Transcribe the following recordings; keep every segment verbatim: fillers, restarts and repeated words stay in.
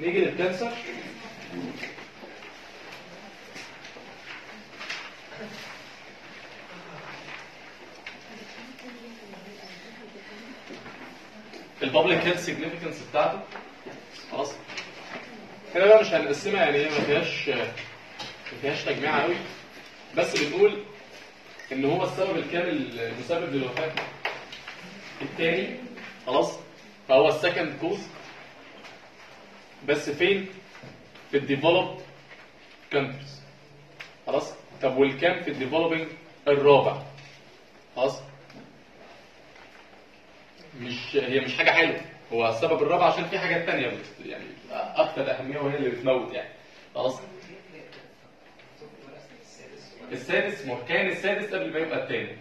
نيجي للكانسر. البابليك هيلث سيجنيفيكانس بتاعته خلاص. هنا بقى مش هنقسمها، يعني هي ما فيهاش ما فيهاش تجميع قوي، بس بنقول ان هو السبب الكامل المسبب للوفاه الثاني خلاص، فهو السكند كوز. بس فين؟ في الديفلوبد كانتريز خلاص. طب والكام في الديفلوبينج؟ الرابع خلاص. مش هي مش حاجه حلوه، هو السبب الرابع عشان في حاجات ثانيه يعني اكثر اهميه وهي اللي بتموت يعني خلاص. السادس ما كان السادس قبل ما يبقى الثاني،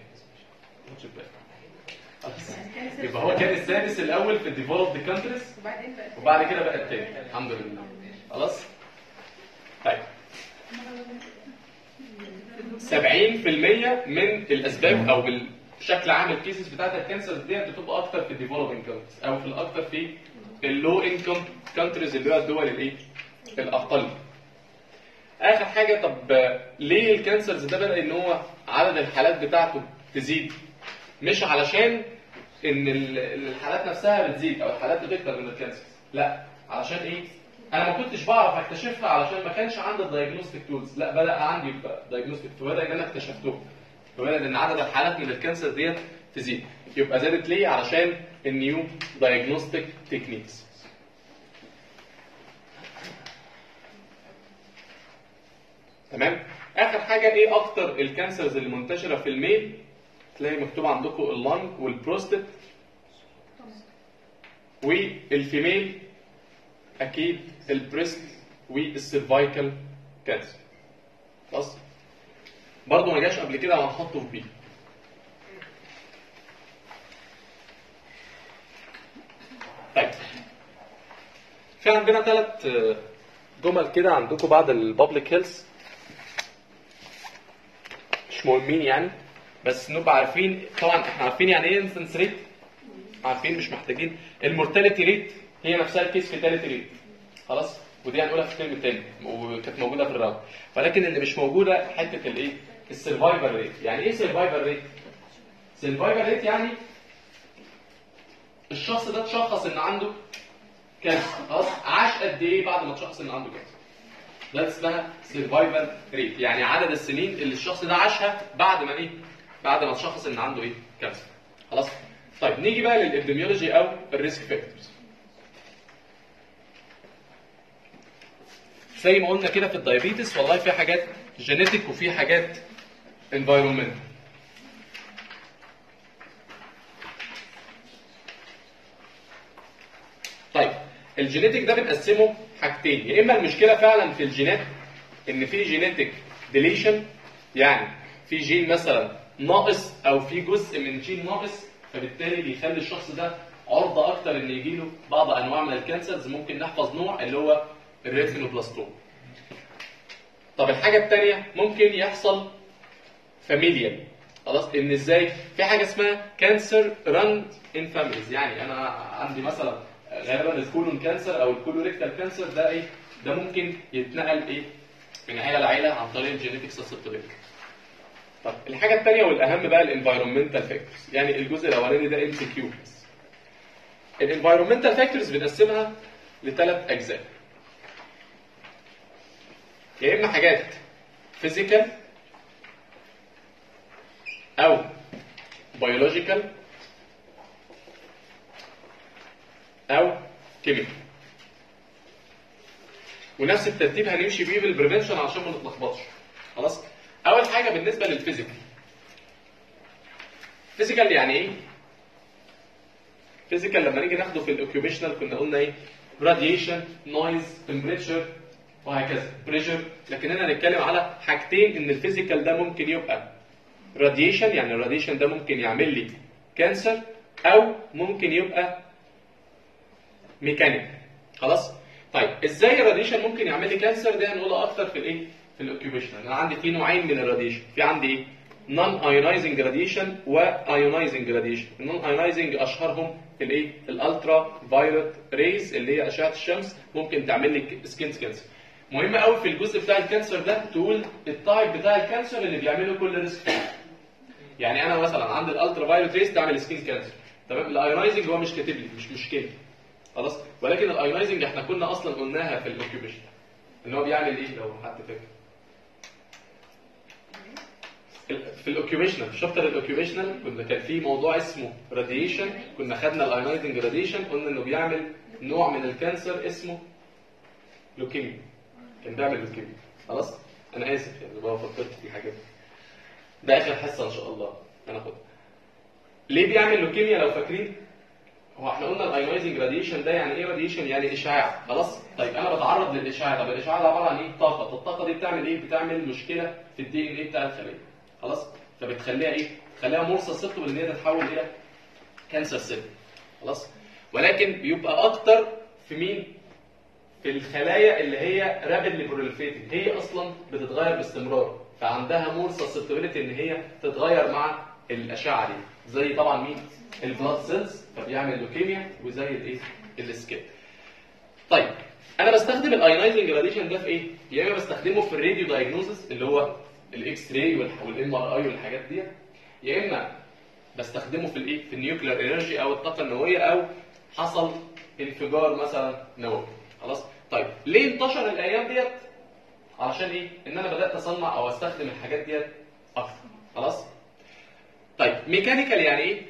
يبقى هو كان السادس الاول في الديفلوبد كانتريز وبعد كده بقى الثاني الحمد لله خلاص. طيب سبعين في المية من الاسباب او بشكل عام الكيسز بتاعت الكانسر ديت بتبقى اكتر في الديفلوبينج كانتريز او في الاكتر في اللو انكم كانتريز اللي هو الدول الايه الاقل. اخر حاجه، طب ليه الكانسرز ده بدا ان هو عدد الحالات بتاعته تزيد؟ مش علشان ان الحالات نفسها بتزيد او الحالات بتكتر من الكانسر، لا، علشان ايه؟ انا ما كنتش بعرف اكتشفها علشان ما كانش عندي الدايجنوستيك تولز، لا بدا عندي دايجنوستيك، فبدا ان انا اكتشفته، فبدا ان عدد الحالات من الكانسر ديت تزيد. يبقى زادت ليه؟ علشان النيو دايجنوستيك تكنيكس. تمام؟ اخر حاجه، ايه اكتر الكانسرز اللي منتشره في الميل؟ تلاقي مكتوب عندكم اللنج والبروستات، والفيميل اكيد البريست والسيرفايكال كانسر. خلاص؟ برضه ما جاش قبل كده هنحطه في بي. طيب في عندنا ثلاث جمل كده عندكم بعد البابليك هيلث مش مهمين يعني، بس نبقى عارفين. طبعا احنا عارفين يعني ايه انسنس ريت، عارفين مش محتاجين. المورتاليتي ريت هي نفسها الكيس فيتاليتي ريت خلاص، ودي هنقولها في الترم الثاني وكانت موجوده في الراوند. ولكن اللي مش موجوده حته الايه؟ السرفايفل ريت. يعني ايه سرفايفل ريت؟ سرفايفل ريت يعني الشخص ده اتشخص ان عنده كانسر خلاص، عاش قد ايه بعد ما اتشخص ان عنده كانسر؟ ده اسمها سرفايفل ريت، يعني عدد السنين اللي الشخص ده عاشها بعد ما ايه؟ بعد ما اتشخص ان عنده ايه؟ كانسر. خلاص؟ طيب نيجي بقى للابيديميولوجي او الريسك فاكتورز. زي ما قلنا كده في الدايابيتس، والله في حاجات جينيتك وفي حاجات انفايرمنت. طيب الجينيتك ده بنقسمه حاجتين، يا اما المشكله فعلا في الجينات ان في جينيتك ديليشن، يعني في جين مثلا ناقص او في جزء من جين ناقص، فبالتالي بيخلي الشخص ده عرضه اكتر ان يجيله بعض انواع من الكانسرز. ممكن نحفظ نوع اللي هو الريتينوبلاستوم. طب الحاجه الثانيه ممكن يحصل فاميليال. خلاص، ان ازاي؟ في حاجه اسمها كانسر راند ان فاميليز، يعني انا عندي مثلا غالبا الكولون كانسر او الكولوريكتال كانسر ده ايه؟ ده ممكن يتنقل ايه؟ من عيله لعيله عن طريق الجينيتك سسبتبيلتي. طب الحاجه الثانيه والاهم بقى الانفايرمنتال فاكتورز، يعني الجزء الاولاني ده ام سي كيو بس. الانفايرمنتال فاكتورز بنقسمها لثلاث اجزاء، يا اما حاجات فيزيكال او بيولوجيكال او كيميكال، ونفس الترتيب هنمشي بيه بالبريفنشن عشان ما نتلخبطش. خلاص؟ اول حاجه بالنسبه للفيزيكال. فيزيكال يعني ايه؟ فيزيكال لما نيجي ناخده في الاوكيوبيشنال كنا قلنا ايه؟ راديشن، نويز، تمبريتشر وهكذا، بريشر. لكن هنا هنتكلم على حاجتين، ان الفيزيكال ده ممكن يبقى راديشن، يعني الراديشن ده ممكن يعمل لي كانسر، او ممكن يبقى ميكانيك. خلاص؟ طيب ازاي الراديشن ممكن يعمل لي كانسر؟ ده هنقولها اكتر في الايه؟ في الاوكيوبيشنال. انا عندي في نوعين من الراديشن، في عندي ايه؟ نون ايونايزنج راديشن وايونايزنج راديشن. النون ايونايزنج اشهرهم الايه الالترا فايولت ريز اللي هي اشعه الشمس ممكن تعمل لك سكين كانسر. مهم قوي في الجزء بتاع الكانسر ده تقول التايب بتاع الكانسر اللي بيعمله كل ريسك. يعني انا مثلا عندي الالترا فايولت ريز تعمل سكين كانسر، تمام. الايونايزنج هو مش كاتب لي، مش مشكله خلاص، ولكن الايونايزنج احنا كنا اصلا قلناها في الاوكيوبيشن ان هو بيعمل ايه لو حد فاكر. في الاوكيوبيشنال، في شابتر الاوكيوبيشنال كنا كان في موضوع اسمه راديشن، كنا خدنا الايونايزنج راديشن، قلنا انه بيعمل نوع من الكانسر اسمه لوكيميا، كان بيعمل لوكيميا خلاص. انا اسف يعني بقى فكرت في حاجات، ده اخر حصه ان شاء الله هناخدها. ليه بيعمل لوكيميا لو فاكرين؟ هو احنا قلنا الايونايزنج راديشن ده يعني ايه؟ راديشن يعني اشعاع خلاص. طيب انا بتعرض للاشعاع، طب الاشعاع ده عباره عن ايه؟ طاقه، الطاقه دي بتعمل ايه؟ بتعمل مشكله في الدي ان ايه بتاع الخليه خلاص، فبتخليها ايه؟ بتخليها مرصه سيبتو ان هي تتحول الى كانسر سيل خلاص. ولكن بيبقى اكتر في مين؟ في الخلايا اللي هي رابيدلي بروليفيتنج، هي اصلا بتتغير باستمرار، فعندها مرصه سيبتوبيليتي ان هي تتغير مع الاشعه دي، زي طبعا مين؟ البلاد سيلز، فبيعمل لوكيميا، وزي الايه؟ السكيب. طيب انا بستخدم الايونايزنج راديشن ده في ايه؟ يا اما بستخدمه في الراديو دايجنوزس اللي هو الاكس راي والام ار اي والحاجات دي، يا اما بستخدمه في الايه؟ في النيوكلير انرجي او الطاقه النوويه، او حصل انفجار مثلا نووي خلاص. طيب ليه انتشر الايام ديت؟ علشان ايه؟ ان انا بدات اصنع او استخدم الحاجات ديت اكتر خلاص. طيب ميكانيكال يعني ايه؟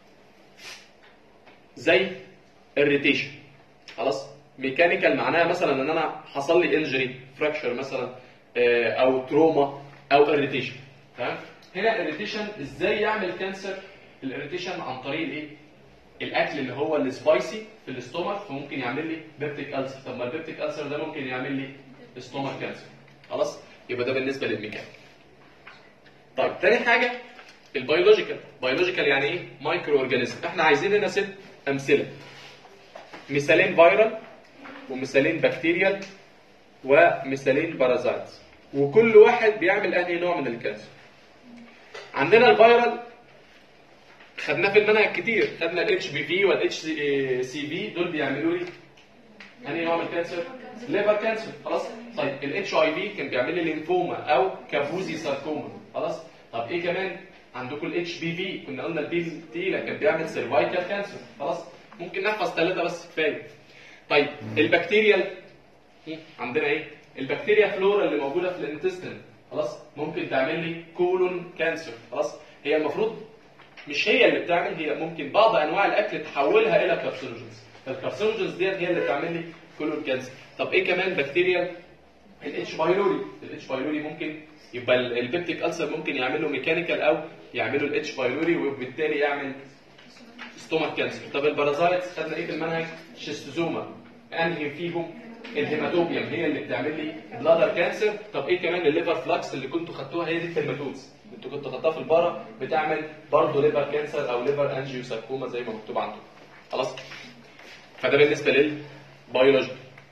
زي الريتيشن خلاص. ميكانيكال معناها مثلا ان انا حصل لي انجري فراكشر مثلا او تروما او اريتيشن، تمام. هنا الاريتيشن ازاي يعمل كانسر؟ الاريتيشن عن طريق الايه؟ الاكل اللي هو السبايسي في الاستومك، فممكن يعمل لي بيبتيك ألسر. طب ما البيبتيك ألسر ده ممكن يعمل لي استومك كانسر خلاص. يبقى ده بالنسبه للميكانيكال. طيب تاني حاجه البيولوجيكال. بيولوجيكال يعني ايه؟ مايكرو اورجانيزم. احنا عايزين هنا ست امثله، مثالين فيرال ومثالين بكتيريال ومثالين بارازايت، وكل واحد بيعمل انهي نوع من الكانسر. عندنا الفيرال خدناه في المنهج كتير، خدنا الاتش بي في والاتش سي في، دول بيعملوا لي انهي نوع من الكانسر؟ ليفر كانسر خلاص. طيب الاتش اي في كان بيعمل لي لينفوما او كابوزي ساركوما خلاص. طب ايه كمان؟ عندكم الاتش بي في كنا قلنا البي تي كان بيعمل سيرفايكال كانسر خلاص. ممكن نحفظ ثلاثه بس كفايه. طيب البكتيريال عندنا ايه؟ البكتيريا فلورا اللي موجوده في الانتستين خلاص ممكن تعمل لي كولون كانسر خلاص. هي المفروض مش هي اللي بتعمل، هي ممكن بعض انواع الاكل تحولها الى كارسينوجينز، فالكارسينوجينز ديت هي اللي بتعمل لي كولون كانسر. طب ايه كمان بكتيريا؟ الاتش بايلوري. الاتش بايلوري ممكن يبقى البيبتيك ألسر ممكن يعملوا ميكانيكال او يعملوا الاتش بايلوري وبالتالي يعمل ستومك كانسر. طب البارازايتس خدنا ايه في المنهج؟ شيستوزوما. انهي فيهم؟ الهيماتوبيوم هي اللي بتعمل لي بلادر كانسر. طب ايه كمان؟ الليفر فلاكس اللي كنتوا خدتوها هي دي الترماتوز، انتوا كنتوا خدتوها في البارا، بتعمل برضه ليفر كانسر او ليفر انجيوساركوما زي ما مكتوب عندكم خلاص. فده بالنسبه للبيولوجي.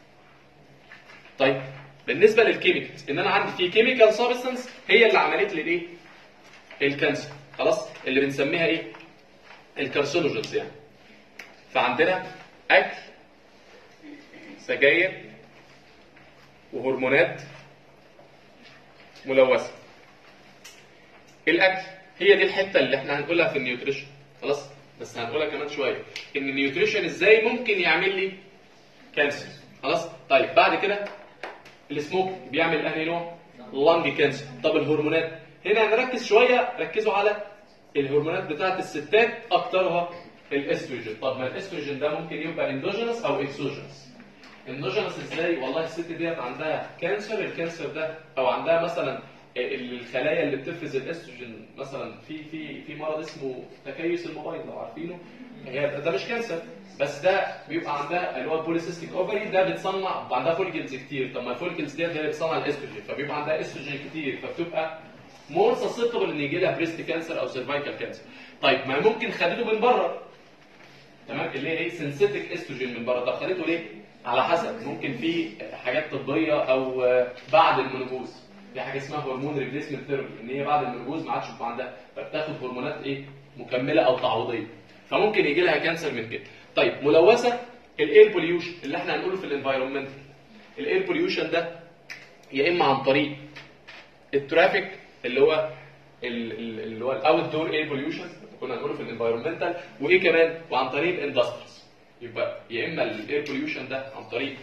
طيب بالنسبه للكيميكالز، ان انا عندي في كيميكال سبستانس هي اللي عملت لي ايه؟ الكانسر خلاص، اللي بنسميها ايه؟ الكارسينوجينز يعني. فعندنا اكل، سجاير، وهرمونات ملوثه. الاكل هي دي الحته اللي احنا هنقولها في النيوتريشن خلاص، بس هنقولها كمان شويه ان النيوتريشن ازاي ممكن يعمل لي كانسر خلاص. طيب بعد كده السموك بيعمل انهي نوع؟ لانج كانسر. طب الهرمونات هنا هنركز شويه، ركزوا على الهرمونات بتاعت الستات اكترها الاستروجين. طب ما الاستروجين ده ممكن يبقى اندوجينس او اكسوجينس. اندوجينس ازاي؟ والله الست ديت عندها كانسر، الكانسر ده او عندها مثلا الخلايا اللي بتفرز الاستروجين مثلا في في في مرض اسمه تكيس المبيض لو عارفينه، هي ده مش كانسر بس ده بيبقى عندها اللي هو البوليسيستيك اوفري، ده بتصنع عندها فوليكلز كتير. طب ما الفوليكلز ديت هي اللي بتصنع الاستروجين، فبيبقى عندها استروجين كتير، فبتبقى مور سسبتبل ان يجي لها بريست كانسر او سيرفايكال كانسر. طيب ما ممكن خدته من بره، تمام، اللي هي ايه؟ سينثيتك استروجين من بره. طب خدته ليه؟ على حسب، ممكن في حاجات طبيه او بعد المنوبوز في حاجه اسمها هرمون ريبليسمنت ثيرابي، ان هي بعد المنوبوز ما عادش يبقى عندها، فبتاخد هرمونات ايه؟ مكمله او تعويضيه. فممكن يجي لها كانسر من كده. طيب ملوثه، الاير بوليوشن اللي احنا هنقوله في الانفايرمنت، الاير بوليوشن ده يا اما عن طريق الترافيك اللي هو اللي هو الاوت دور اير بوليوشن كنا هنقوله في الانفايرمنتال، وايه كمان وعن طريق الاندستريز. يبقى يا اما الاير بوليوشن ده عن طريق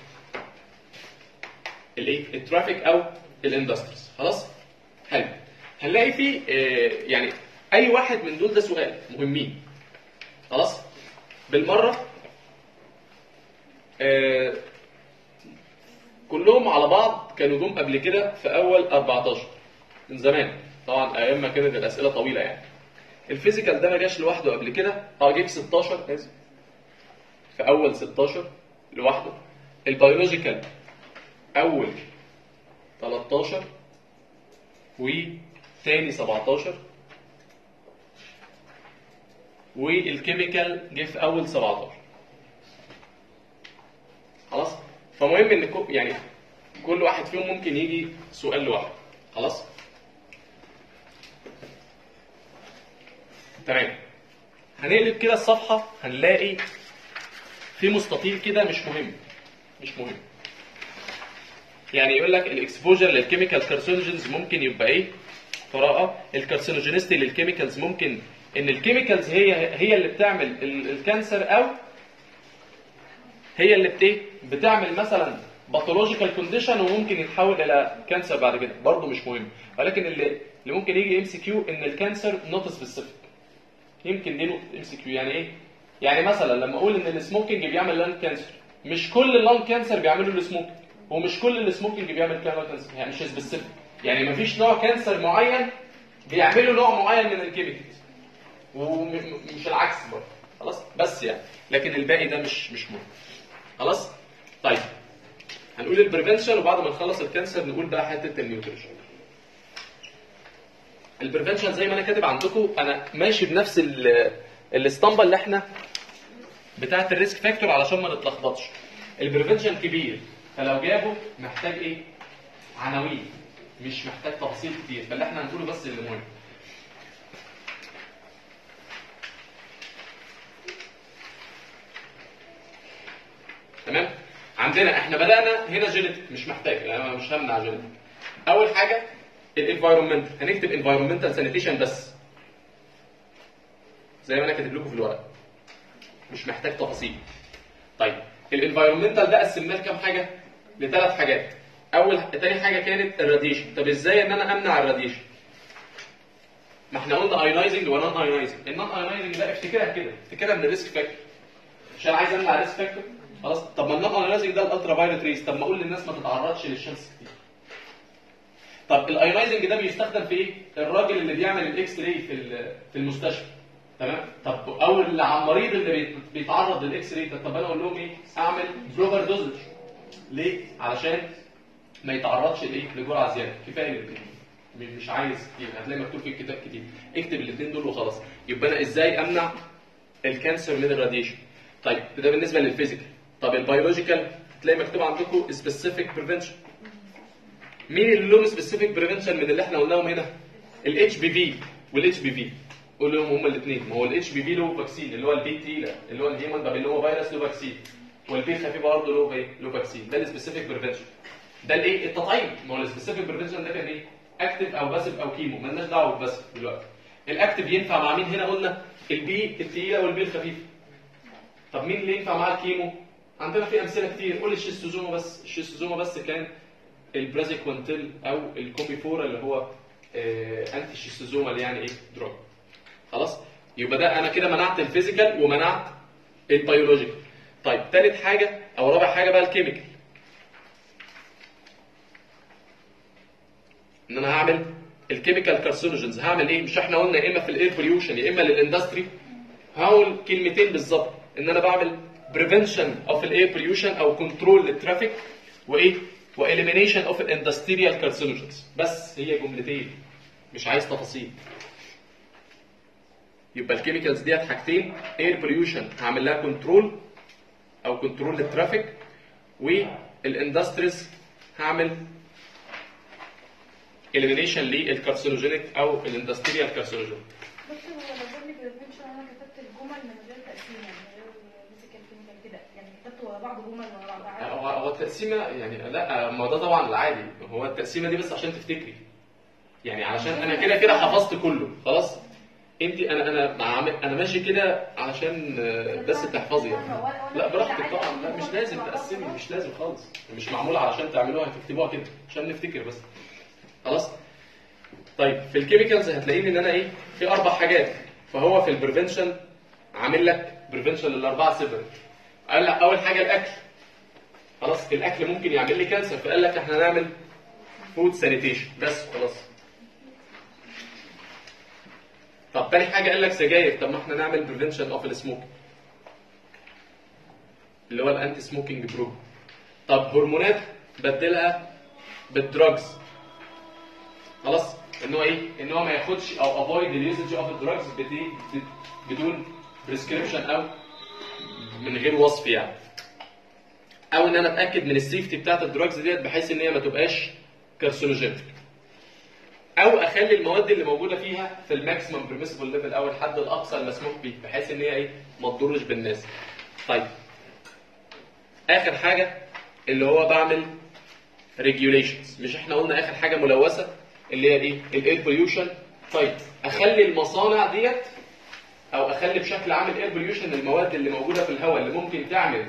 الايه الترافيك او الاندستريز. خلاص حلو. هنلاقي فيه آه يعني اي واحد من دول ده سؤال مهمين. خلاص بالمره آه كلهم على بعض كانوا جم قبل كده في اول أربعتاشر من زمان طبعا، ايام ما كانت الاسئله طويله يعني. الفيزيكال ده ما جاش لوحده قبل كده، اه جه في ستاشر اسف في اول ستاشر لوحده. البيولوجيكال اول تلتاشر وثاني سبعتاشر، والكيميكال جه في اول سبعتاشر. خلاص فمهم ان يعني كل واحد فيهم ممكن يجي سؤال لوحده. خلاص تمام. هنقلب كده الصفحه هنلاقي في مستطيل كده مش مهم مش مهم يعني يقول لك الاكسبوجر للكيميكال كارسينوجينز ممكن يبقى ايه؟ قراءه الكارسينوجينيستي للكيميكالز ممكن ان الكيميكالز هي هي اللي بتعمل الكانسر، او هي اللي بت بتعمل مثلا باثولوجيكال كونديشن وممكن يتحول الى كانسر بعد كده. برضه مش مهم، ولكن اللي اللي ممكن يجي ام سي كيو ان الكانسر نوت سبيسيفيك. يمكن دي نقطه ام سي كيو. يعني ايه؟ يعني مثلا لما اقول ان السموكينج بيعمل لان كانسر، مش كل اللان كانسر بيعملوا السموكينج، ومش كل السموكينج بيعمل كانسر، يعني مش سبيسيفيك. يعني مفيش نوع كانسر معين بيعملوا نوع معين من الكيميكالز، ومش العكس برضه. خلاص بس يعني لكن الباقي ده مش مش مهم. خلاص طيب هنقول البريفنشن، وبعد ما نخلص الكانسر نقول بقى حته النيوتريشن. البريفنشن زي ما انا كاتب عندكم، انا ماشي بنفس الاسطمبه اللي احنا بتاعه الريسك فاكتور علشان ما نتلخبطش. البريفنشن كبير، فلو جابه محتاج ايه؟ عناوين، مش محتاج تفاصيل كتير، فاللي احنا هنقوله بس اللي مهم. تمام؟ عندنا احنا بدأنا هنا جينيتك، مش محتاج يعني مش همنع جينيتك. أول حاجة الانفايرمنت، هنكتب انفايرمنتال سانيتيشن بس زي ما انا كاتب لكم في الورق، مش محتاج تفاصيل. طيب الانفايرمنتال ده قسمناه لكام حاجة؟ لثلاث حاجات. أول تاني حاجة كانت الراديشن. طب ازاي ان انا امنع الراديشن؟ ما احنا قلنا ايونايزنج ونون ايونايزنج. النون ايونايزنج ده افتكرها كده، افتكرها من الريسك فاكتور. مش انا عايز امنع الريسك فاكتور؟ خلاص طب ما النون ايونايزنج ده الالترا فايولت ريز، طب ما اقول للناس ما تتعرضش للشمس كتير. طب الايونايزنج ده بيستخدم في ايه؟ الراجل اللي بيعمل الاكس راي في في المستشفى. تمام؟ طب او على المريض اللي بيتعرض للاكس راي ده، طب انا اقول لهم ايه؟ اعمل بروبر دوزج. ليه؟ علشان ما يتعرضش لايه؟ لجرعه زياده. كفايه الاثنين، مش عايز كتير، هتلاقي مكتوب في الكتاب كتير. اكتب الاثنين دول وخلاص. يبقى انا ازاي امنع الكانسر من الراديشن؟ طيب ده بالنسبه للفيزيكال. طب البيولوجيكال تلاقي مكتوب عندكم سبيسيفيك بريفنشن. مين اللي له سبيسيفيك بريفنشن من اللي احنا قلناهم هنا؟ الاتش بي في والاتش بي في. قول لهم هما الاثنين. ما هو الاتش بي في له فاكسين اللي هو البي الثقيله اللي هو الهيومن بابيلوما فيروس له فاكسين، والبي الخفيف برضه له ايه؟ له فاكسين. ده السبيسيفيك بريفنشن. ده الايه؟ التطعيم. ما هو السبيسيفيك بريفنشن ده كان ايه؟ اكتف او باسف او كيمو، مالناش دعوه بالباسف دلوقتي. الاكتف ينفع مع مين هنا؟ قلنا البي الثقيله والبي الخفيفه. طب مين اللي ينفع معاه الكيمو؟ عندنا في امثله كتير. قول الشيستوزوما بس. الشيستوزوما بس كان البرازيكوانتيل او الكوميفورا اللي هو آه انتي شيستوزومال يعني ايه؟ دروج. خلاص؟ يبقى ده انا كده منعت الفيزيكال ومنعت البيولوجيكال. طيب ثالث حاجه او رابع حاجه بقى الكيميكال. ان انا هعمل الكيميكال كارسينوجينز. هعمل ايه؟ مش احنا قلنا يا اما في الاير بوليوشن يا اما للاندستري. هقول كلمتين بالظبط ان انا بعمل بريفنشن اوف الاير بوليوشن او كنترول للترافيك وايه؟ واليمينيشن اوف الاندستريال كارسينوجينز. بس هي جملتين مش عايز تفاصيل. يبقى الكيميكالز ديت حاجتين، اير بوليوشن هعمل لها كنترول او كنترول للترافيك، والاندستريز هعمل اليمينيشن للكارسينوجينيك او الاندستريال كارسينوجين. بص هو لو جاب لي بريفنشن انا كتبت الجمل من غير ولا بعض جمل ولا بعض عادي؟ هو هو التقسيمه يعني لا، ما ده طبعا العادي، هو التقسيمه دي بس عشان تفتكري، يعني علشان انا كده كده حفظت كله خلاص. انت انا انا عامل انا ماشي كده علشان بس تحفظي يعني. لا براحتك طبعا، لا مش لازم تقسمي، مش لازم خالص، مش معموله علشان تعملوها تكتبوها كده عشان نفتكر بس خلاص. طيب في الكيميكالز هتلاقيني ان انا ايه في اربع حاجات، فهو في البريفنشن عامل لك بريفنشن للاربعه سيبريت. قال لك اول حاجه الاكل، خلاص الاكل ممكن يعمل لي كانسر، فقال لك احنا هنعمل فود سانيتيشن بس خلاص. طب تاني حاجه قال لك سجاير، طب ما احنا نعمل بريفنشن اوف السموك اللي هو الانتي سموكينج بروجرام. طب هرمونات بدلها بالدراجز، خلاص ان هو ايه ان هو ما ياخدش او افويد اليوزج اوف الدراجز بدون بريسكريبشن او من غير وصف يعني، او ان انا اتاكد من السيفتي بتاعت الدراجز ديت بحيث ان هي ما تبقاش كارسينوجينيك، او اخلي المواد اللي موجوده فيها في الماكسيمم بريميسبل ليفل او الحد الاقصى المسموح به بحيث ان هي ايه ما تضرش بالناس. طيب اخر حاجه اللي هو بعمل ريجوليشنز، مش احنا قلنا اخر حاجه ملوثه اللي هي ايه الاير بوليوشن. طيب اخلي المصانع ديت او اخلي بشكل عام الاير بوليوشن المواد اللي موجوده في الهواء اللي ممكن تعمل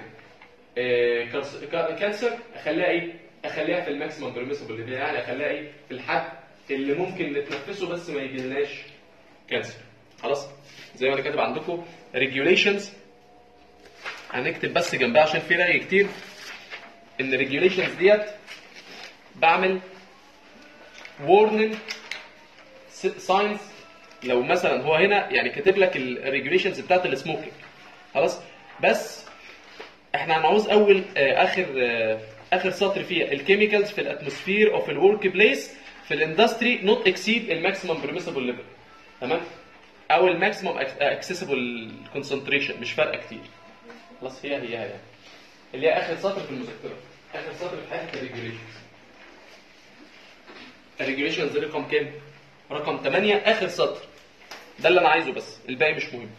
كانسر اخليها ايه اخليها في الماكسيمم بريميسبل ليفل، يعني اخليها ايه في الحد اللي ممكن نتنفسه بس ما يجيلناش كانسر. خلاص زي ما انا كاتب عندكم ريجوليشنز، هنكتب بس جنبها عشان في رأي كتير ان الريجوليشنز ديت بعمل warning signs. لو مثلا هو هنا يعني كاتب لك الريجوليشنز بتاعت السموكينج خلاص، بس احنا هنعوز اول آه اخر آه اخر سطر فيها الكيميكالز في الاتموسفير او في الورك بليس في الاندستري نوت اكسيد الماكسيمم بريميسبل ليفل، تمام، او الماكسيمم اكسسبل كونسنتريشن، مش فارقه كتير خلاص. هي هي هي اللي هي اخر سطر في المذكره، اخر سطر في حته الريجوليشنز. الريجوليشنز رقم كام؟ رقم ثمانية اخر سطر، ده اللي انا عايزه بس الباقي مش مهم.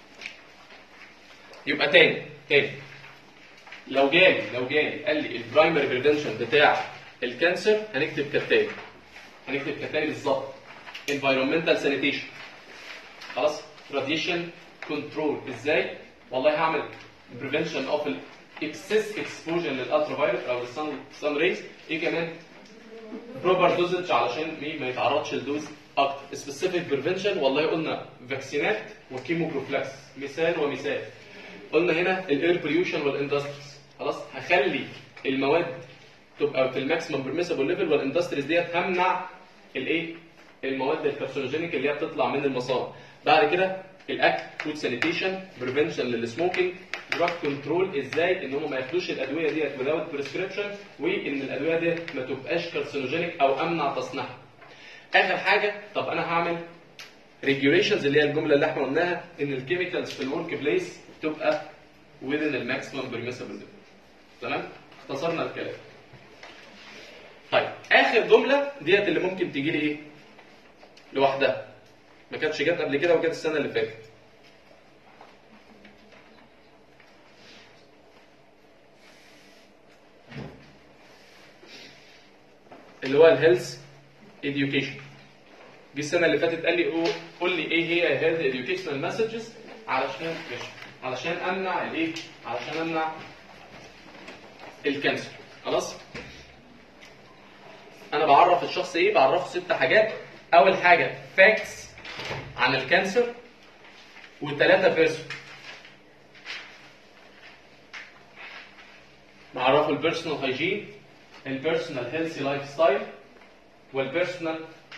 يبقى تاني تاني لو جالي لو جالي قال لي البرايمري بريفنشن بتاع الكانسر هنكتب كالتالي، هنكتب كالتالي بالظبط: environmental sanitation، خلاص، radiation control. ازاي؟ والله هعمل prevention of excess exposure للالترا فايولت او للسن سن ريز. ايه كمان؟ proper dosage علشان مين ما يتعرضش لدوز اكتر. specific prevention والله قلنا فاكسينات وكيموبروفلاكس مثال ومثال. قلنا هنا الاير بوليوشن والاندستريز، خلاص هخلي المواد تبقى في الماكسيمم بريميسبل ليفل، والاندستريز ديت همنع الايه المواد الكارسينوجينيك اللي هي بتطلع من المصانع. بعد كده الاكل فود سانيتيشن، بريفنشن للسموكينج، دراج كنترول، ازاي ان هم ما ياخدوش الادويه ديت without بريسكريبشن، وان الادويه ديت ما تبقاش كارسينوجينيك او امنع تصنيعها. اخر حاجه طب انا هعمل ريجوليشنز اللي هي الجمله اللي احنا قلناها ان الكيميكالز في الورك بليس تبقى within الماكسيمم بريميسبل ليفل. تمام؟ اختصرنا الكلام. طيب اخر جمله ديت اللي ممكن تيجي لي ايه؟ لوحدها. ما كانتش جت قبل كده وجت السنه اللي فاتت. اللي هو الهيلث education. دي السنه اللي فاتت قال لي قول لي ايه هي الهيلث educational مسجز علشان علشان امنع الايه؟ علشان امنع الكانسر. خلاص؟ انا بعرف الشخص ايه؟ بعرفه ست حاجات. اول حاجه فاكتس عن الكانسر، والثلاثه بيرسون. بعرفه البيرسونال هايجين، البيرسونال هيلثي لايف ستايل، والبيرسونال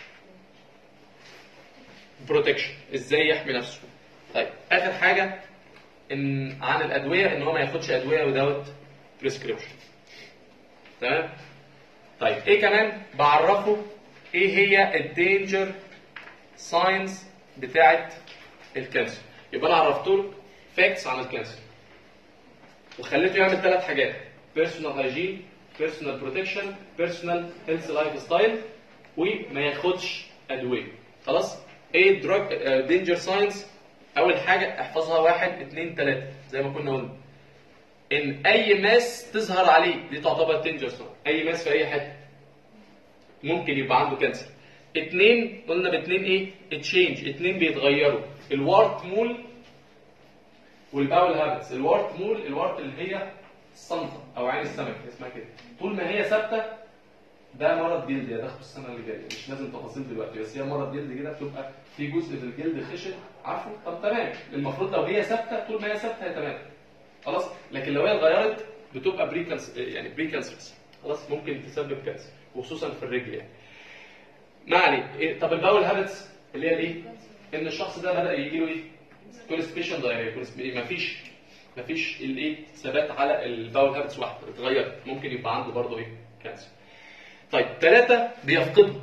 بروتكشن، ازاي يحمي نفسه. طيب اخر حاجه ان عن الادويه ان هو ما ياخدش ادويه without prescription. تمام؟ طيب ايه كمان؟ بعرفه ايه هي الدينجر ساينز بتاعه الكانسر. يبقى انا عرفته له فاكتس عن الكانسر وخليته يعمل ثلاث حاجات: بيرسونال هايجين، بيرسونال بروتكشن، بيرسونال هيلث لايف ستايل، وما ياخدش ادويه. خلاص؟ ايه الدراج دينجر ساينز؟ اول حاجه احفظها واحد اثنين ثلاثه زي ما كنا قلنا. ان اي ماس تظهر عليه دي تعتبر دينجر ساين، اي ماس في اي حته ممكن يبقى عنده كانسر. اتنين قلنا باتنين ايه؟ تشينج، اتنين بيتغيروا، الوارت مول والباول هابتس. الوارت مول، الوارت اللي هي الصنفه او عين السمك اسمها كده، طول ما هي ثابته ده مرض جلدي هتاخده السنه اللي جايه، مش لازم تفاصيل دلوقتي، بس هي مرض جلدي كده بتبقى في جزء في الجلد خشن عارفه. طب تمام، المفروض لو هي ثابته طول ما هي ثابته هي تمام خلاص، لكن لو هي اتغيرت بتبقى بري كانسر، يعني بري كانسرز خلاص، ممكن تسبب كانسر وخصوصا في الرجل يعني. ما عليه. طب الباول هابتس اللي هي الايه؟ ان الشخص ده بدا يجي له ايه؟ كونستيبيشن دايريا، مفيش مفيش الايه؟ ثبات على الباول هابتس واحده اتغيرت، ممكن يبقى عنده برضه ايه؟ كانسر. طيب ثلاثة بيفقدوا،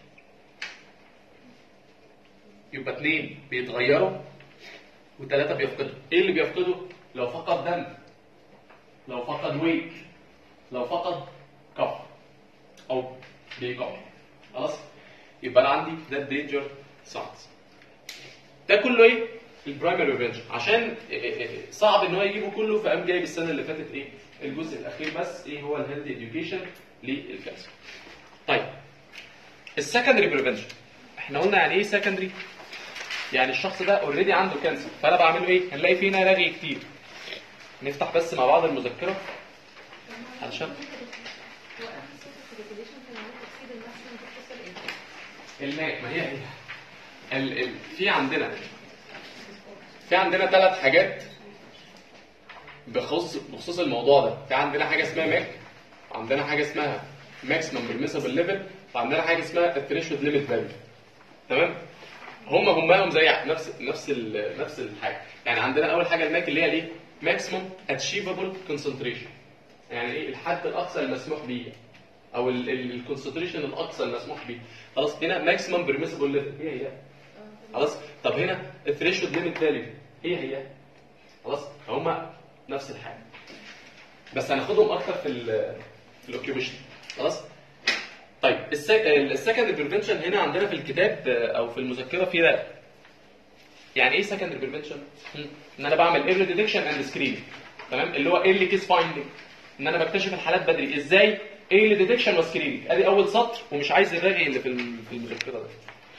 يبقى اثنين بيتغيروا وثلاثة بيفقدوا. ايه اللي بيفقدوا؟ لو فقد دم، لو فقد ويت، لو فقد كف او بيكف خلاص، يبقى انا عندي ده الدينجر ساينز. ده كله ايه؟ البرايمري بريفنشن. عشان صعب ان هو يجيبه كله، فقام جايب السنه اللي فاتت ايه؟ الجزء الاخير بس، ايه هو الهيلثي اديوكيشن للكانسر. طيب السكندري بريفنشن، احنا قلنا يعني ايه سكندري؟ يعني الشخص ده اوريدي عنده كانسر، فانا بعمله ايه؟ هنلاقي فينا رغي كتير. نفتح بس مع بعض المذكره علشان الماء. ما هي هي ال... ال... في عندنا في عندنا ثلاث حاجات بخصوص بخصوص الموضوع ده. في عندنا حاجه اسمها ماك، عندنا حاجه اسمها ماكسيمم بيرميسبل ليفل، وعندنا حاجه اسمها الثريشولد ليميت فاليو. تمام؟ هم همهم زي نفس نفس ال... نفس الحاجه. يعني عندنا اول حاجه الماك اللي هي الايه؟ ماكسيمم اتشيفبل كونسنتريشن، يعني ايه؟ الحد الاقصى المسموح به او الكونسنتريشن الاقصى المسموح به. خلاص، هنا ماكسيمم بيرميسبل ليفل هي هي خلاص. طب هنا الثريشولد ليميت فاليو هي هي خلاص، هما نفس الحاجه، بس هناخدهم اكتر في ال في الاوكيوبيشن خلاص. طيب السكندري بريفنشن هنا عندنا في الكتاب او في المذكره في ده. يعني ايه سكندري بريفنشن؟ ان انا بعمل ايرلي ديتكشن اند سكريننج، تمام؟ اللي هو ايرلي كيس فايندنج، ان انا بكتشف الحالات بدري. ازاي؟ ايرلي ديتكشن وسكريننج. ادي اول سطر، ومش عايز الرغي اللي في في المذكره ده.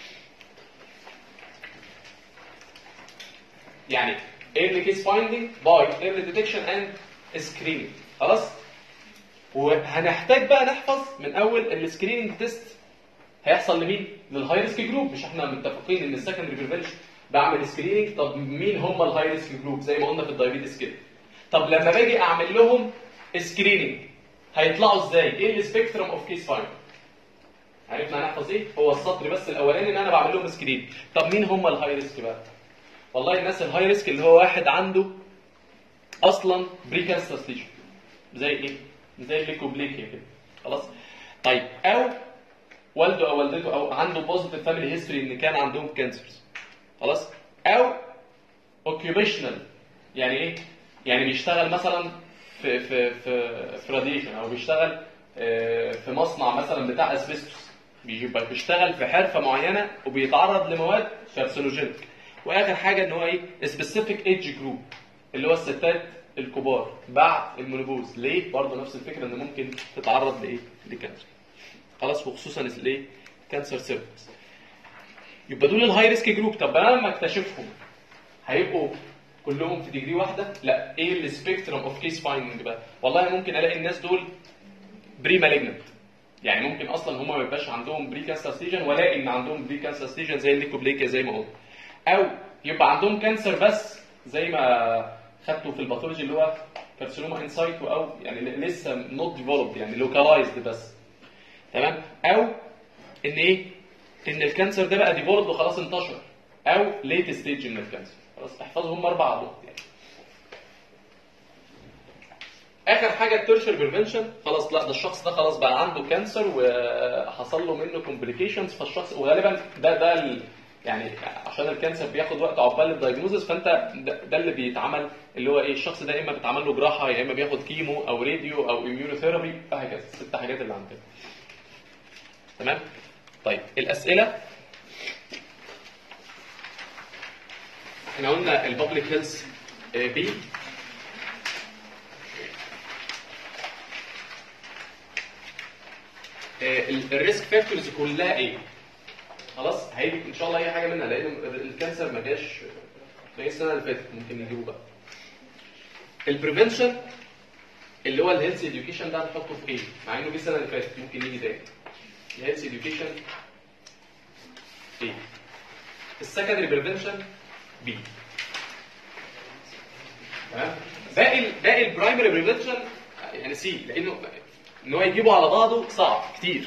يعني early case finding by early detection and screening خلاص. وهنحتاج بقى نحفظ من اول السكريننج تيست هيحصل لمين؟ للهاي ريسك جروب. مش احنا متفقين ان السكندري بريفنشن بعمل سكريننج؟ طب مين هم الهاي ريسك جروب؟ زي ما قلنا في الدايابيتس كده. طب لما باجي اعمل لهم سكريننج هيطلعوا ازاي؟ ايه السبيكترم اوف كيس فايندنج؟ عرفنا هنحفظ ايه؟ هو السطر بس الاولاني ان انا بعمل لهم سكرين. طب مين هم الهاي ريسك بقى؟ والله الناس الهاي ريسك اللي هو واحد عنده اصلا بري كانسر ستيشن، زي ايه؟ زي الليكوبليكيا كده خلاص. طيب او والده او والدته او عنده بوزيتيف فاميلي هيستوري ان كان عندهم كانسرز خلاص. او اوكيوبيشنال، يعني ايه؟ يعني بيشتغل مثلا في في في في راديشن، او بيشتغل في مصنع مثلا بتاع اسبستوس، بيبقى بيشتغل في حرفه معينه وبيتعرض لمواد كارسينوجينيك. واخر حاجه ان هو ايه؟ سبيسيفيك ايدج جروب، اللي هو الستات الكبار بعد المونوبوز. ليه؟ برضه نفس الفكره ان ممكن تتعرض لايه؟ لكانسر خلاص، وخصوصا الايه؟ كانسر سيرفكس. يبقى دول الهاي ريسك جروب. طب انا لما اكتشفهم هيبقوا كلهم في ديجري واحده؟ لا. ايه السبيكترم اوف كيس فايندنج بقى؟ والله ممكن الاقي الناس دول بري مالجنت، يعني ممكن اصلا هم ما يبقاش عندهم بري كانسر ستيجن، ولا ان عندهم بري كانسر ستيجن زي الليكوبليكيا زي ما قلت، او يبقى عندهم كانسر بس زي ما خدته في الباثولوجي اللي هو كارسينوما انسايتو، او يعني لسه نوت ديفلوبد يعني لوكالايزد بس، تمام؟ او ان ايه؟ ان الكانسر ده بقى ديفلوبد وخلاص انتشر، او ليت ستيج من الكانسر خلاص. احفظهم اربع نقط يعني. اخر حاجه التيرشر بريفنشن. خلاص لا ده الشخص ده خلاص بقى عنده كانسر وحصل له منه كومبليكيشنز، فالشخص وغالبا ده ده ال... يعني عشان الكانسر بياخد وقت عقبال الدايجنوزس، فانت ده, ده اللي بيتعمل اللي هو ايه؟ الشخص ده يا اما بيتعمل له جراحه، يا اما بياخد كيمو او راديو او اميونوثيرابي، وهكذا. الست حاجات اللي عندنا تمام. طيب الاسئله، احنا قلنا البابليك هيلث بي الريسك فاكتورز كلها ايه. خلاص هيجي ان شاء الله اي حاجه منها، لان الكانسر ما جاش زي السنه اللي فاتت، ممكن يجيبوا بقى. البريفنشن اللي هو الهيلث اديوكيشن ده هنحطه في ايه؟ مع انه جه السنه اللي فاتت ممكن يجي تاني. الهيلث اديوكيشن ايه؟ السكندري بريفنشن بي. تمام؟ باقي باقي البرايمري بريفنشن يعني سي، لانه ان هو يجيبه على بعضه صعب كتير.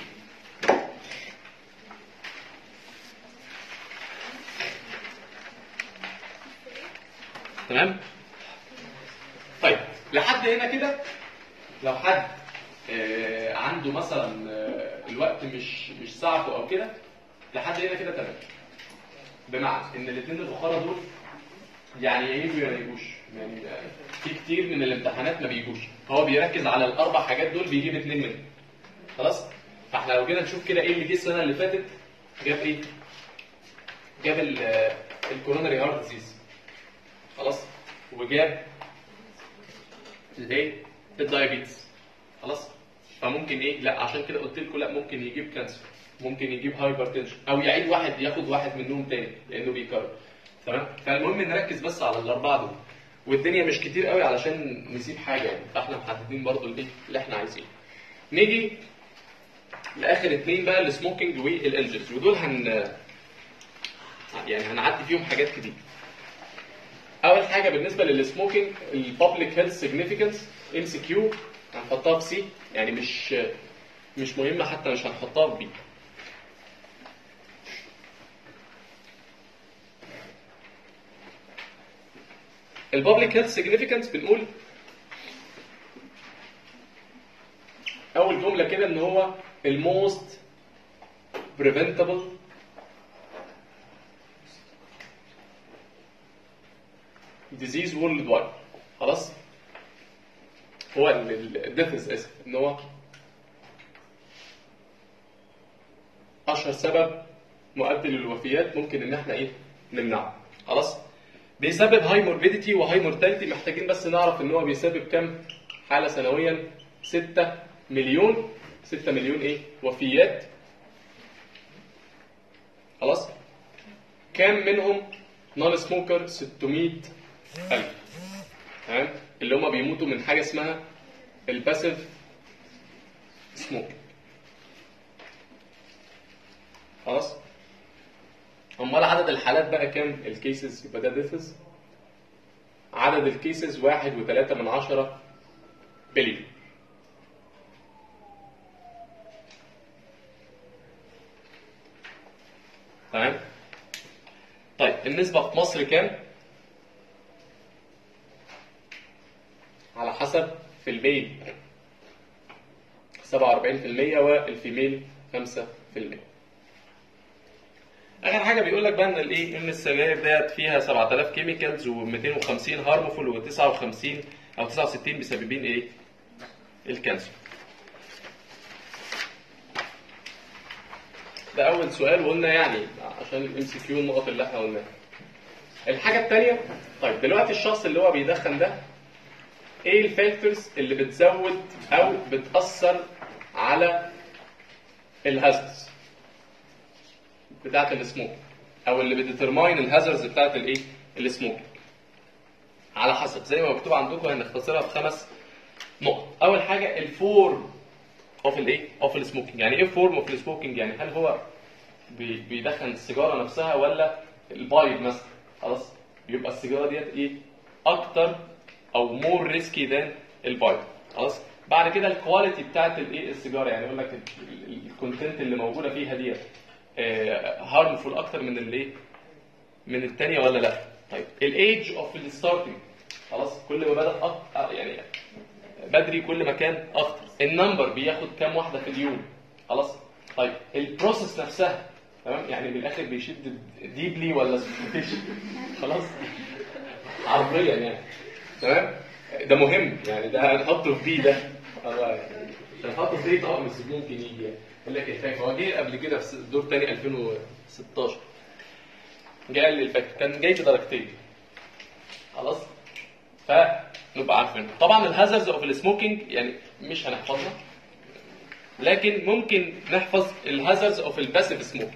تمام؟ طيب لحد هنا كده لو حد آه عنده مثلا آه الوقت مش مش ساعته او كده، لحد هنا كده تمام. بمعنى ان الاثنين الاخرى دول يعني يا يجوا يا ما يجوش، يعني في كتير من الامتحانات ما بيجوش، هو بيركز على الاربع حاجات دول بيجيب اثنين منهم. خلاص؟ فاحنا لو جينا نشوف كده ايه اللي جه السنه اللي فاتت، جاب ايه؟ جاب الكوروناري هارت ديزيز. خلاص؟ وجاب الايه؟ الدايابيتس. خلاص؟ فممكن ايه؟ لا عشان كده قلت لكم لا، ممكن يجيب كانسر، ممكن يجيب هايبرتنشن، او يعيد واحد ياخد واحد منهم تاني لانه بيكرر. تمام؟ فالمهم نركز بس على الاربعه دول. والدنيا مش كتير قوي علشان نسيب حاجه يعني، فاحنا محددين برضو الايه اللي احنا عايزينه. نيجي لاخر اثنين بقى، السموكينج والالجنز، ودول هن يعني هنعدي فيهم حاجات كتير. اول حاجه بالنسبه للسموكينج، البابليك هيلث سيجنيفيكانس ام سي كيو هنحطها في سي، يعني مش مش مهمه، حتى مش هنحطها في بي. البابليك هيلث سيجنيفيكانس بنقول اول جمله كده ان هو الموست بريفنتبل ديزيز وورلد وايد. خلاص؟ هو الديثز اسف ان هو اشهر سبب مؤدي للوفيات ممكن ان احنا ايه نمنعه. خلاص؟ بيسبب هاي موربيديتي وهاي مورتاليتي. محتاجين بس نعرف ان هو بيسبب كام حاله سنويا؟ ستة مليون. ستة مليون ايه وفيات. خلاص؟ كام منهم نون سموكر؟ ستمائة ألف. تمام؟ اللي هم بيموتوا من حاجه اسمها الباسيف سموك. خلاص؟ امال عدد الحالات بقى كام؟ الكيسز، يبقى ده ديثز. عدد الكيسز واحد وثلاثة من عشرة بليون. تمام؟ طيب النسبة في مصر كام؟ على حسب في الميل سبعة وأربعين بالمية والفيميل خمسة بالمية. اخر حاجه بيقول لك بقى ان الايه ان السجاير ديت فيها سبعة آلاف كيميكالز ومئتين وخمسين هارمفول وتسعة وخمسين او تسعة وستين بسببين ايه؟ الكانسر. ده اول سؤال، وقلنا يعني عشان الام سي كيو النقط اللي احنا قلناها. الحاجه الثانيه، طيب دلوقتي الشخص اللي هو بيدخن ده ايه الفاكتورز اللي بتزود او بتاثر على الهازردز بتاعت السموك، او اللي بتديترماين الهازردز بتاعت الايه السموك؟ على حسب زي ما مكتوب عندكم، هنختصرها في خمس نقط. اول حاجه الفورم اوف الايه اوف السموكينج. يعني ايه فورم اوف السموكينج؟ يعني هل هو بيدخن السيجاره نفسها ولا البايب مثلا؟ خلاص؟ بيبقى السيجاره ديت ايه اكتر او مور ريسكي ذان البايب. خلاص؟ بعد كده الكواليتي بتاعت الايه السيجاره، يعني يقول لك الكونتنت اللي موجوده فيها ديت هارمفول اكتر من الايه من الثانيه ولا لا. طيب الايدج اوف الستارتنج، خلاص كل ما بدا أكتر يعني بدري كل ما كان اخطر. النمبر بياخد كام واحده في اليوم؟ خلاص. طيب البروسيس نفسها، تمام، يعني من الاخر بيشد ديبلي ولا سبيشال؟ خلاص عربيا يعني، تمام. ده مهم يعني، ده هنحطه في بي، ده هنحطه في ايه طبعا، بس ممكن يجي يعني يقول لك الفاكر. هو جه قبل كده في دور تاني ألفين وستاشر، جه قال لي الفاكر كان جاي بدرجتين. خلاص، فنبقى عارفين. طبعا الهازردز اوف السموكينج يعني مش هنحفظها، لكن ممكن نحفظ الهازردز اوف الباسيف سموكينج.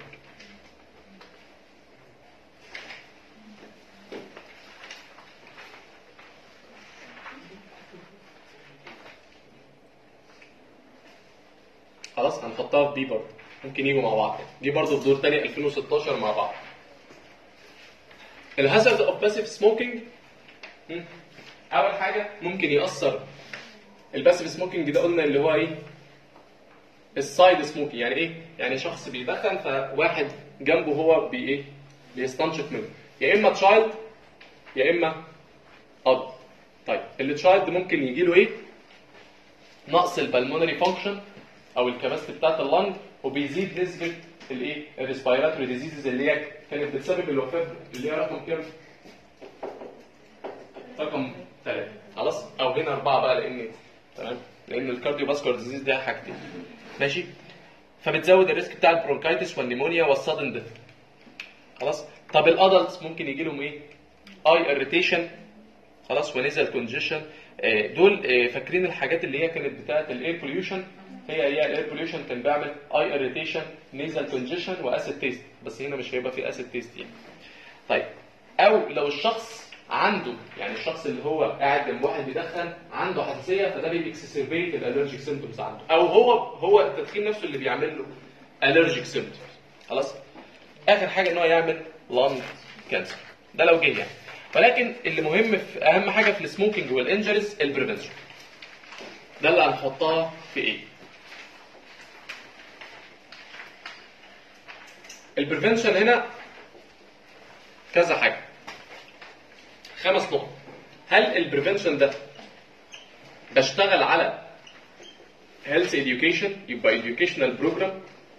خلاص هنحطها في دي برضه، ممكن يجوا مع بعض، دي برضه في دور تاني ألفين وستاشر مع بعض. الهازارد اوف باسيف سموكينج، اول حاجه ممكن ياثر الباسيف سموكينج ده، قلنا اللي هو ايه؟ السايد سموكينج. يعني ايه؟ يعني شخص بيدخن فواحد جنبه هو بي ايه؟ بيستنشق منه، يا اما تشايلد يا اما اب. طيب التشايلد ممكن يجي له ايه؟ نقص البلمونري فانكشن او الكباسيتي بتاعت اللنج، وبيزيد نسبه الايه؟ الريسبيراتوري ديزيزز اللي هي كانت بتسبب الوفاه، اللي هي رقم كام؟ رقم ثلاثة. خلاص؟ او هنا أربعة بقى، لان تمام؟ لان الكارديو فاسكولار ديزيز ده حاجتين. ماشي؟ فبتزود الريسك بتاع البرونكايتس والنيمونيا والسادن ديث. خلاص؟ طب الادلتس ممكن يجي لهم ايه؟ اي اريتيشن، خلاص، ونزل كونجيشن. دول فاكرين الحاجات اللي هي كانت بتاعت الاير بوليوشن، هي هي الاير بوليوشن كان بيعمل اي اريتيشن، نيزل كونجيشن، واسيد تيست، بس هنا مش هيبقى في اسيد تيست يعني. طيب او لو الشخص عنده، يعني الشخص اللي هو قاعد جنب واحد بيدخن عنده حساسيه، فده بيكسسربيت الالرجيك سيمبتومز عنده، او هو هو التدخين نفسه اللي بيعمل له الرجيك سيمبتومز. خلاص؟ اخر حاجه ان هو يعمل لانج كانسر، ده لو جه يعني. ولكن اللي مهم في اهم حاجه في السموكينج والانجريز البريفنشن. ده اللي هنحطها في ايه؟ البريفنشن هنا كذا حاجه، خمس نقط. هل البريفنشن ده بشتغل على هيلث education، يبقى educational program،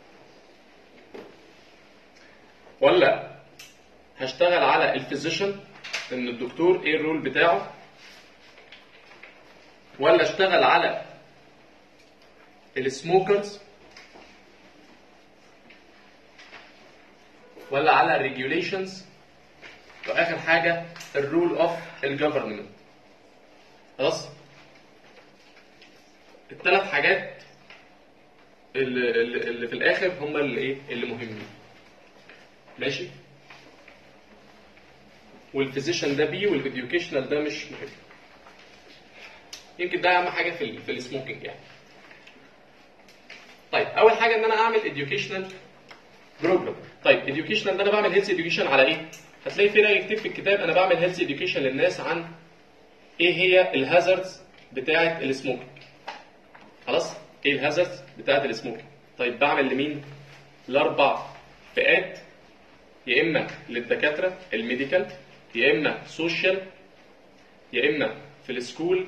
ولا هشتغل على الفيزيشن ان الدكتور ايه الرول بتاعه، ولا اشتغل على السموكرز، ولا على الريجوليشنز، واخر حاجه الرول اوف الجفرمنت. خلاص؟ الثلاث حاجات اللي, اللي في الاخر هم اللي ايه؟ اللي مهمين. ماشي؟ والفيزيشن ده بي، والاديوكيشنال ده مش مهم. يمكن ده اهم حاجه في ال في السموكينج يعني. طيب اول حاجه ان انا اعمل educational بروجرام. طيب educational ده انا بعمل هيلث education على ايه؟ هتلاقي في رأي كتير في الكتاب انا بعمل هيلث education للناس عن ايه هي الهازاردز بتاعه السموكينج. خلاص؟ ايه الهازاردز بتاعه السموكينج؟ طيب بعمل لمين؟ لاربع فئات، يا اما للدكاتره الميديكال، يا اما سوشيال، يا اما في السكول،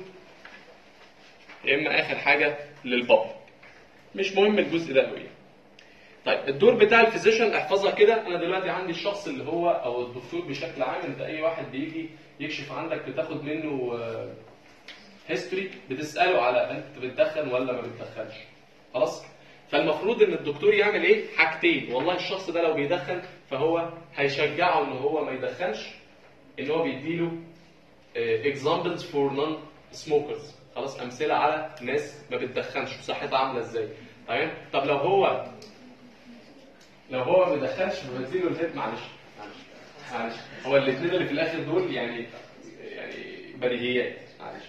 يا اما اخر حاجه للبابليك. مش مهم الجزء ده قوي. طيب الدور بتاع الفيزيشن احفظها كده. انا دلوقتي عندي الشخص اللي هو او الدكتور بشكل عام، انت اي واحد بيجي يكشف عندك بتاخد منه هيستوري، بتساله على انت بتدخن ولا ما بتدخنش. خلاص؟ فالمفروض ان الدكتور يعمل ايه؟ حاجتين. والله الشخص ده لو بيدخن فهو هيشجعه ان هو ما يدخنش، ان هو بيديله examples for non smokers. خلاص؟ امثله على ناس ما بتدخنش وصحتها عامله ازاي. تمام؟ طب لو هو لو هو ما بيدخنش فبديله الهيد. معلش معلش معلش هو الاثنين اللي في الاخر دول يعني يعني بديهيات. معلش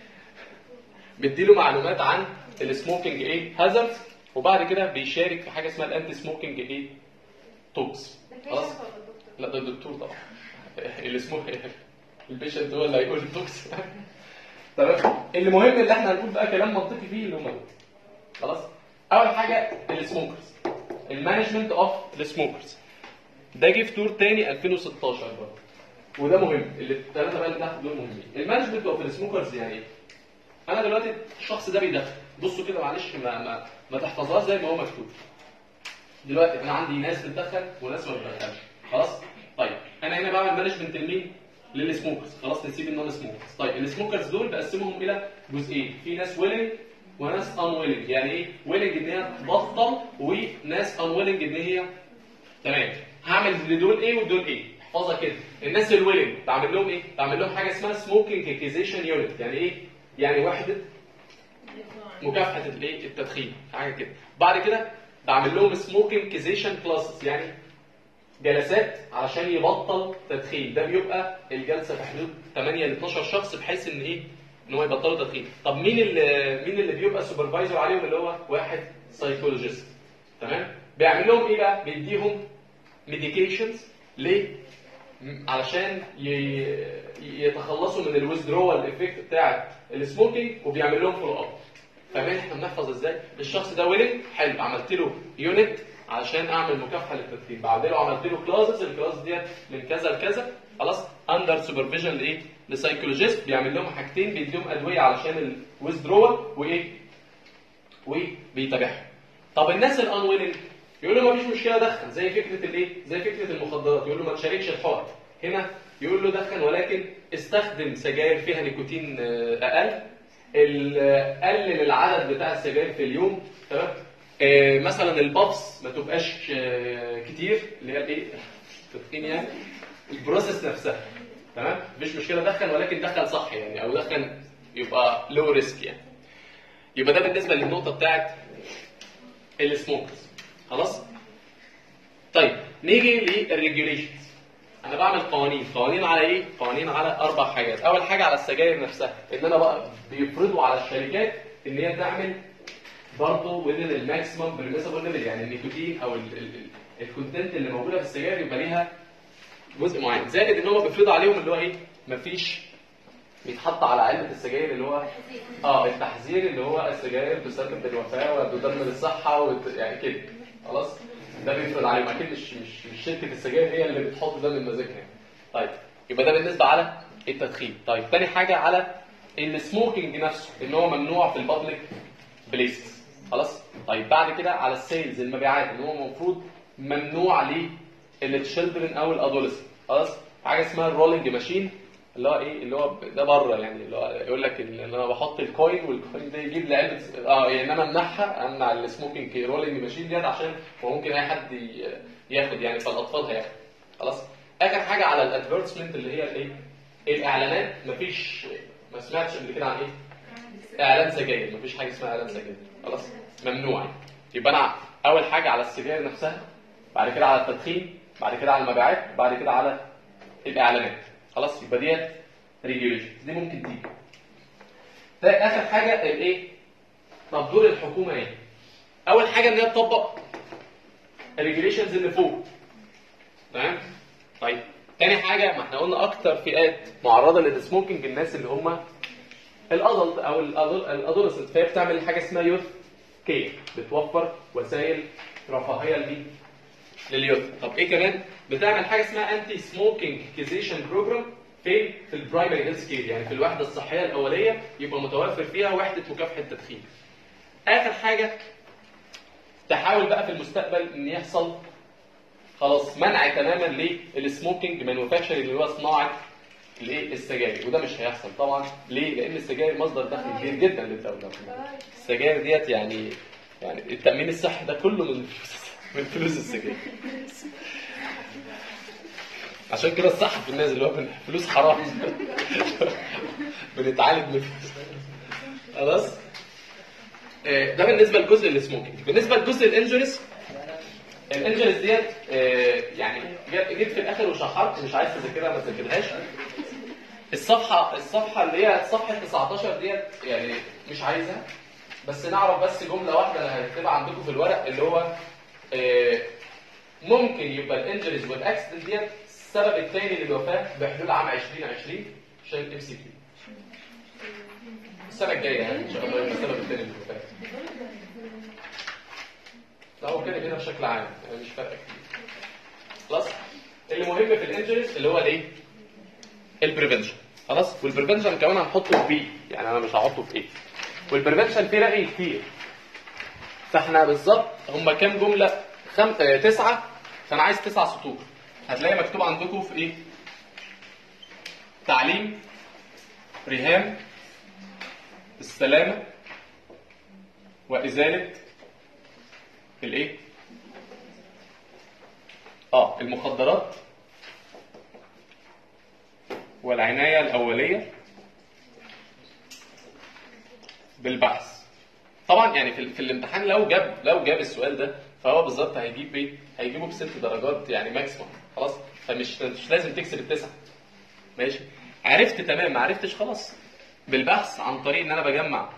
بديله معلومات عن السموكينج ايه؟ هازارد، وبعد كده بيشارك في حاجه اسمها الانتي سموكينج ايه؟ توكس. خلاص؟ لا ده الدكتور طبعا. اللي اسمه البيشنت هو اللي هيقول التوكس. تمام؟ المهم اللي احنا هنقول بقى كلام منطقي فيه اللي هم دول. خلاص؟ اول حاجه السموكرز، المانجمنت اوف السموكرز. ده جه في تور تاني ألفين وستاشر برضه، وده مهم. اللي الثلاثه بقى اللي تحت دول مهمين. المانجمنت اوف السموكرز يعني ايه؟ انا دلوقتي الشخص ده بيدخن، بصوا كده معلش ما ما, ما تحفظهاش زي ما هو مكتوب. دلوقتي انا عندي ناس بتدخن وناس ما بتدخنش. خلاص؟ طيب انا هنا بعمل مانجمنت لمين؟ للسموكرز. خلاص؟ نسيب النون سموكرز. طيب السموكرز دول بقسمهم الى جزئين، في ناس ويلنج وناس ان ويلنج. يعني ايه ويلنج؟ ان هي تبطل، وناس ان ويلنج ان هي تمام. هعمل لدول ايه ودول ايه؟ احفظها كده. الناس الويلنج بعمل لهم ايه؟ بعمل لهم حاجه اسمها سموكينج اكيزيشن يونت. يعني ايه؟ يعني وحده مكافحه الايه التدخين حاجه كده. بعد كده بعمل لهم سموكينج كيزيشن كلاسز، يعني جلسات علشان يبطل تدخين. ده بيبقى الجلسه في حدود ثمانية ل اتناشر شخص بحيث ان ايه ان هو يبطلوا تدخين. طب مين اللي مين اللي بيبقى سوبرفايزر عليهم؟ اللي هو واحد سايكولوجيست. تمام؟ بيعمل لهم ايه بقى؟ بيديهم ميديكيشنز ليه؟ علشان يتخلصوا من الويزدرول افكت بتاع السموكينج، وبيعمل لهم فولو اب. فاهمين احنا بنحفظ ازاي؟ الشخص ده ويلنج، حلو، عملت له يونت علشان اعمل مكافحه للتدخين، بعد له عملت له كلاسز، الكلاس ديت من كذا لكذا، خلاص، اندر سوبرفيجن لايه؟ لسايكولوجيست، بيعمل لهم حاجتين، بيديهم ادويه علشان الويزدرول وايه؟ وبيتابعهم. طب الناس الان ويلنج يقول له ما فيش مشكله دخن، زي فكره الايه؟ زي فكره المخدرات، يقول له ما تشاركش الحوار. هنا يقول له دخن ولكن استخدم سجاير فيها نيكوتين اقل، قلل العدد بتاع السجاير في اليوم، تمام؟ آه مثلا البابس ما تبقاش آه كتير، اللي هي الايه؟ التدخين يعني، البروسيس نفسها، تمام؟ مفيش مشكله دخن ولكن دخن صح يعني، او دخن يبقى لو ريسك يعني. يبقى ده بالنسبه للنقطه بتاعت السموكرز، خلاص؟ طيب نيجي للريجوليشنز. انا بعمل قوانين، قوانين على ايه؟ قوانين على اربع حاجات. اول حاجه على السجاير نفسها، ان انا بقى بيفرضوا على الشركات ان هي تعمل برضه within الماكسيمم permissible limit، يعني النيكوتين او الكونتنت اللي موجوده في السجاير يبقى ليها جزء معين، زائد ان هم بيفرضوا عليهم اللي هو ايه؟ مفيش بيتحط على علبه السجاير اللي هو اه التحذير اللي هو السجاير تسبب الوفاه وتدمر الصحه وت... يعني كده، خلاص؟ ده بيفرض عليهم، اكيد مش مش مش شركه السجاير هي اللي بتحط ده من مزاجها. طيب يبقى ده بالنسبه على التدخين. طيب ثاني حاجه على السموكينج نفسه، ان هو ممنوع في البابليك بليسز، خلاص؟ طيب بعد كده على السيلز، المبيعات، ان هو المفروض ممنوع للتشيلدرن او الادوليسنت، خلاص؟ حاجه اسمها الرولينج ماشين، اللي هو ايه؟ اللي هو ده بره يعني، اللي هو يقول لك ان انا بحط الكوين والكوين ده يجيب لعلبه اه يعني انا امنعها، امنع السموكينج رولينج ماشين ديت عشان هو ممكن اي حد ياخد يعني، فالاطفال هياخد، خلاص؟ اخر حاجه على الادفيرتسمنت اللي هي الايه؟ الاعلانات. مفيش، ما سمعتش قبل كده عن ايه؟ اعلان سجاير، مفيش حاجه اسمها اعلان سجاير، خلاص؟ ممنوع. يبقى انا اول حاجه على السجاير نفسها، بعد كده على التدخين، بعد كده على المبيعات، بعد كده على الاعلانات، خلاص؟ يبقى ديت ريجوليشنز، دي ممكن تيجي. ده اخر حاجه الايه؟ طب دور الحكومه ايه؟ اول حاجه ان هي تطبق الريجوليشنز اللي فوق، تمام؟ طيب تاني حاجه، ما احنا قلنا اكتر فئات معرضه للسموكينج الناس اللي هم الادلت او الادولسنت، فهي بتعمل حاجه اسمها يوث كير، بتوفر وسائل رفاهيه لليوث. طب ايه كمان؟ بتعمل حاجه اسمها انتي سموكينج كيزيشن بروجرام، فين؟ في البرايمري هيلث كير، يعني في الوحده الصحيه الاوليه يبقى متوفر فيها وحده مكافحه التدخين. اخر حاجه تحاول بقى في المستقبل ان يحصل خلاص منع تماما للسموكينج مانوفاكتشر اللي هو صناعه الايه؟ السجاير، وده مش هيحصل طبعا. ليه؟ لان السجاير مصدر دخل كبير جدا للدوله. السجاير ديت يعني يعني التامين الصحي ده كله من من فلوس السجاير. عشان كده الصح في الناس اللي هو من فلوس حرام بنتعالج من فلوس، خلاص؟ ده بالنسبه للجزء السموكينج. بالنسبه للجزء الانجريس، الانجريس ديت يعني جيت في الاخر وشحرت، مش عايز تذاكرها ما تذاكرهاش. الصفحه الصفحه اللي هي صفحه تسعتاشر ديت يعني مش عايزها، بس نعرف بس جمله واحده اللي هتبقى عندكم في الورق، اللي هو ممكن يبقى الانجريز والاكسيدنت ديت السبب الثاني للوفاه بحلول عام عشرين عشرين، عشان الام سي كيو السنه الجايه يعني ان شاء الله يبقى السبب الثاني للوفاه. لا هو كده كده بشكل عام يعني مش فارقه كتير، خلاص؟ اللي مهم في الانجريز اللي هو الايه؟ البريفنشن، خلاص؟ والبريفنشن كمان هنحطه في بي، يعني انا مش هحطه في ايه. والبريفنشن فيه رأي كتير، فاحنا بالظبط هم كام جمله؟ خم... آه تسعه، فانا عايز تسع سطور. هتلاقي مكتوب عندكم في ايه؟ تعليم، رهان، السلامه، وازاله الايه؟ اه المخدرات، والعنايه الاوليه بالبحث. طبعا يعني في, في الامتحان لو جاب لو جاب السؤال ده فهو بالظبط هيجيب ايه؟ هيجيبه بست درجات يعني ماكسيموم خلاص. فمش مش لازم تكسب التسعه. ماشي. عرفت تمام، ما عرفتش خلاص. بالبحث عن طريق ان انا بجمع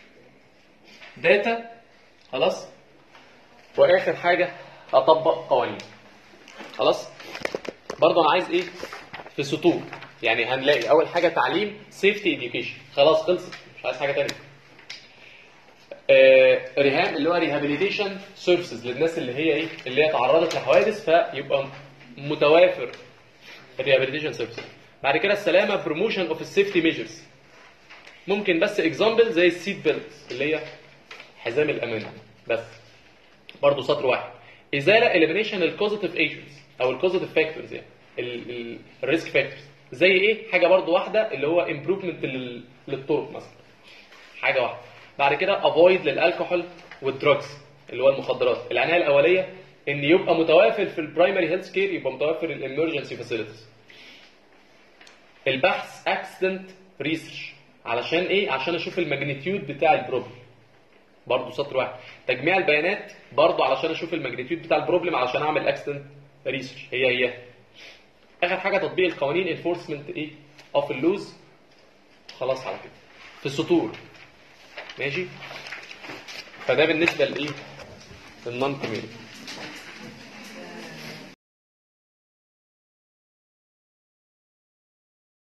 داتا خلاص. واخر حاجه اطبق قوانين خلاص. برضه انا عايز ايه؟ في سطور يعني هنلاقي اول حاجه تعليم سيفتي اديوكيشن خلاص خلصت مش عايز حاجه ثانيه. آه ريهاب اللي هو ريهابيليتيشن سيرفيسز للناس اللي هي ايه؟ اللي هي تعرضت لحوادث فيبقى متوافر الريهابيليتيشن سيرفيسز. بعد كده السلامه بروموشن اوف السيفتي ميجرز. ممكن بس اكزامبل زي السيت بيلت اللي هي حزام الامان بس. برضه سطر واحد. ازاله اليمينيشن الكوزيتيف ايجنتس او الكوزيتيف فاكتورز يعني الريسك فاكتورز زي ايه؟ حاجه برضه واحده اللي هو امبروفمنت للطرق مثلا. حاجه واحده. بعد كده افويد للالكحول والدراجز اللي هو المخدرات. العنايه الاوليه ان يبقى متوافر في البرايمري هيلث كير، يبقى متوافر الامرجنسي فاسيلتيز. البحث اكسيدنت ريسيرش علشان ايه؟ عشان اشوف الماجنتيود بتاع البروبلم. برضه سطر واحد. تجميع البيانات برضه علشان اشوف الماجنتيود بتاع البروبلم علشان اعمل اكسيدنت ريسيرش. هي هي اخر حاجه تطبيق القوانين انفورسمنت ايه؟ اوف اللوز. خلاص على كده في السطور. ماشي. فده بالنسبه لايه؟ النون كوميونيتي.